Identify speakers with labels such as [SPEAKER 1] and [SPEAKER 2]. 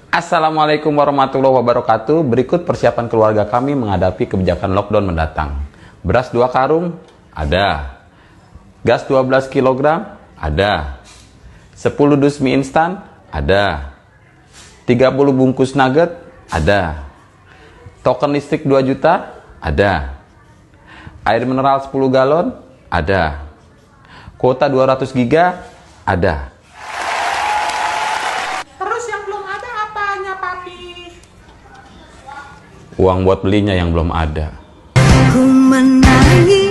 [SPEAKER 1] Assalamualaikum warahmatullahi wabarakatuh. Berikut persiapan keluarga kami menghadapi kebijakan lockdown mendatang. Beras 2 karung, ada. Gas 12 kg, ada. 10 dus mie instan, ada. 30 bungkus nugget, ada. Token listrik 2 juta, ada. Air mineral 10 galon, ada. Kuota 200 giga, ada.
[SPEAKER 2] Terus yang belum ada apanya, Papi?
[SPEAKER 1] Uang buat belinya yang belum ada.
[SPEAKER 3] Ku menangis.